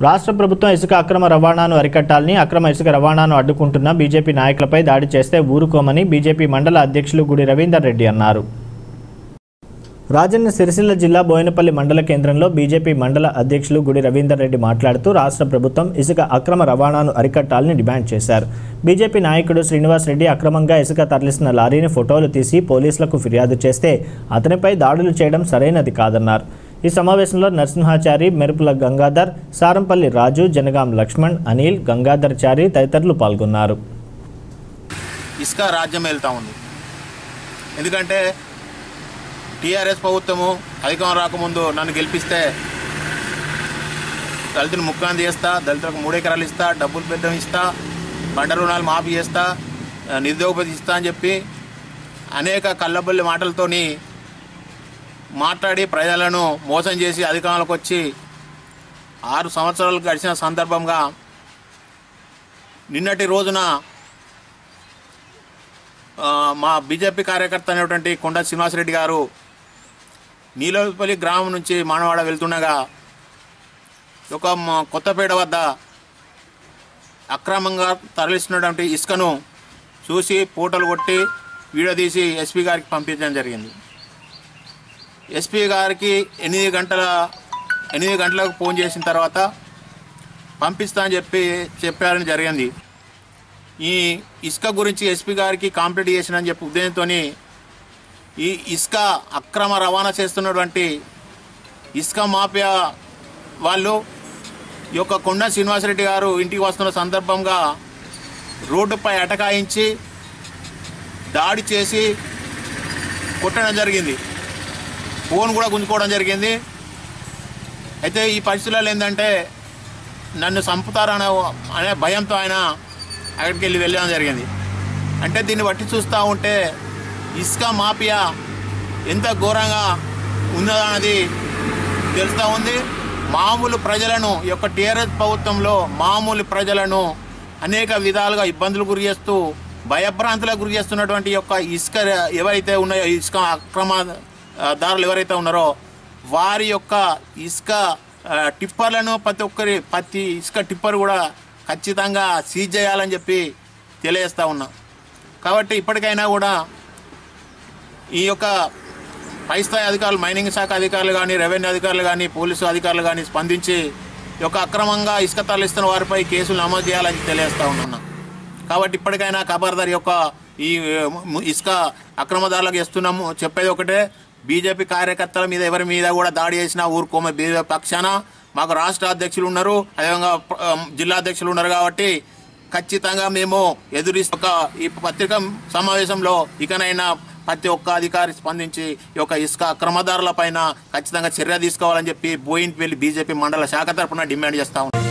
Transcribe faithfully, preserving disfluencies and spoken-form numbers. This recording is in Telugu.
రాష్ట్ర ప్రభుత్వం ఇసుక అక్రమ రవాణాను అరికట్టాలని, అక్రమ ఇసుక రవాణాను అడ్డుకుంటున్న బీజేపీ నాయకులపై దాడి చేస్తే ఊరుకోమని బీజేపీ మండల అధ్యక్షులు గుడి రవీందర్ రెడ్డి అన్నారు. రాజన్న సిరిసిల్ల జిల్లా బోయినపల్లి మండల కేంద్రంలో బీజేపీ మండల అధ్యక్షులు గుడి రవీందర్ రెడ్డి మాట్లాడుతూ రాష్ట్ర ప్రభుత్వం ఇసుక అక్రమ రవాణాను అరికట్టాలని డిమాండ్ చేశారు. బీజేపీ నాయకుడు శ్రీనివాస్ రెడ్డి అక్రమంగా ఇసుక తరలిస్తున్న లారీని ఫోటోలు తీసి పోలీసులకు ఫిర్యాదు చేస్తే అతనిపై దాడులు చేయడం సరైనది కాదన్నారు. ఈ సమావేశంలో నరసింహాచారి, మెరుపుల గంగాధర్, సారంపల్లి రాజు, జనగాం లక్ష్మణ్, అనిల్, గంగాధర్ చారి తదితరులు పాల్గొన్నారు. ఇసుక రాజ్యం వెళ్తా ఉంది. ఎందుకంటే టీఆర్ఎస్ ప్రభుత్వము అధికారం రాకముందు నన్ను గెలిపిస్తే దళితులు ముక్కాంతి చేస్తా, దళితులకు మూడు ఎకరాలు ఇస్తా, డబ్బులు పెద్దం ఇస్తా, పంట రుణాలు మాఫీ చేస్తా, నిరుద్యోగపతి ఇస్తా అని చెప్పి అనేక కళ్ళబొల్లి మాటలతోని మాట్లాడి ప్రజలను మోసం చేసి అధికారంలోకి వచ్చి ఆరు సంవత్సరాలు గడిచిన సందర్భంగా నిన్నటి రోజున మా బీజేపీ కార్యకర్త అనేటువంటి కొండ శ్రీనివాసరెడ్డి గారు నీలోపల్లి గ్రామం నుంచి మానవాడ వెళ్తుండగా ఒక కొత్తపేట వద్ద అక్రమంగా తరలిస్తున్నటువంటి ఇసుకను చూసి ఫోటోలు కొట్టి వీడియో తీసి ఎస్పీ గారికి పంపించడం జరిగింది. ఎస్పీ గారికి ఎనిమిది గంటల ఎనిమిది గంటలకు ఫోన్ చేసిన తర్వాత పంపిస్తా అని చెప్పి చెప్పారని జరిగింది. ఈ ఇసుక గురించి ఎస్పీ గారికి కాంప్లీట్ చేసినని చెప్పి ఉద్దేశంతో ఈ ఇసుక అక్రమ రవాణా చేస్తున్నటువంటి ఇసుక మాఫియా వాళ్ళు ఈ యొక్క కొండ శ్రీనివాసరెడ్డి గారు ఇంటికి వస్తున్న సందర్భంగా రోడ్డుపై అటకాయించి దాడి చేసి కొట్టడం జరిగింది. ఫోన్ కూడా గుంజుకోవడం జరిగింది. అయితే ఈ పరిస్థితులలో ఏంటంటే నన్ను చంపుతారనే అనే భయంతో ఆయన అక్కడికి వెళ్ళి వెళ్ళడం జరిగింది. అంటే దీన్ని బట్టి చూస్తూ ఉంటే ఇసుక మాఫియా ఎంత ఘోరంగా ఉన్నదన్నది తెలుస్తూ ఉంది. మామూలు ప్రజలను ఈ యొక్క టీఆర్ఎస్ ప్రభుత్వంలో మామూలు ప్రజలను అనేక విధాలుగా ఇబ్బందులు గురి చేస్తూ భయభ్రాంతులకు గురి చేస్తున్నటువంటి యొక్క ఇసుక ఎవరైతే ఉన్నాయో, ఇసుక అక్రమ దారులు ఎవరైతే ఉన్నారో వారి యొక్క ఇసుక టిప్పర్లను ప్రతి ఒక్కరి ప్రతి ఇసుక టిప్పర్ కూడా ఖచ్చితంగా సీజ్ చేయాలని చెప్పి తెలియజేస్తూ ఉన్నా. కాబట్టి ఇప్పటికైనా కూడా ఈ యొక్క పై స్థాయి అధికారులు, మైనింగ్ శాఖ అధికారులు కానీ, రెవెన్యూ అధికారులు కానీ, పోలీసు అధికారులు కానీ స్పందించి ఈ యొక్క అక్రమంగా ఇసుక తరలిస్తున్న వారిపై కేసులు నమోదు చేయాలని తెలియజేస్తూ ఉన్నా. కాబట్టి ఇప్పటికైనా ఖబర్దార్ యొక్క ఈ ఇసుక అక్రమదారులకు ఇస్తున్నాము చెప్పేది ఒకటే, బీజేపీ కార్యకర్తల మీద ఎవరి మీద కూడా దాడి చేసినా ఊరుకోమే. బీజేపీ పక్షాన మాకు రాష్ట్ర అధ్యక్షులు ఉన్నారు, అదేవిధంగా జిల్లా అధ్యక్షులు ఉన్నారు. కాబట్టి ఖచ్చితంగా మేము ఎదురిస్తూ ఈ పత్రికా సమావేశంలో ఇకనైనా ప్రతి ఒక్క అధికారి స్పందించి ఈ యొక్క ఇసుక అక్రమదారుల పైన ఖచ్చితంగా చర్య తీసుకోవాలని చెప్పి బోయినపల్లి బీజేపీ మండల శాఖ తరఫున డిమాండ్ చేస్తా ఉన్నాం.